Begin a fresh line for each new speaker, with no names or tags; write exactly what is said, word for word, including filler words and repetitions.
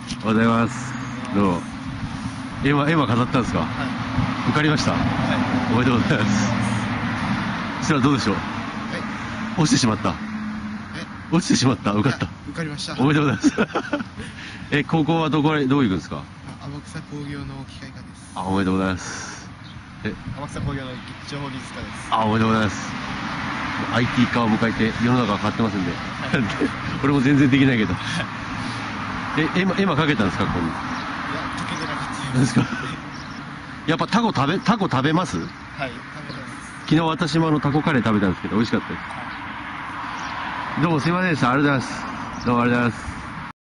おはようございます。どうも。絵馬、絵馬飾ったんですか？
はい。
受かりました？
は
おめでとうございます。そしたらどうでしょう？
い。はい。
落ちてしまった。
え
落ちてしまった。受かった。
受かりました。
おめでとうございます。え、高校はどこへ、どう行くんですか？
天草工業の機械科です。
あ、おめでとうございます。え、
天草工業の情報技術科です。
あ、おめでとうございます。アイティー 化を迎えて世の中が変わってますんで。俺も全然できないけど。え、絵馬、絵馬かけたんですか、ここに。
いや、かけてなかった
何ですか？やっぱタコ食べ、タコ食べます？
はい、食べてます。
昨日私もあのタコカレー食べたんですけど美味しかったです。どうもすいませんでした。ありがとうございます。どうもありがとうございます。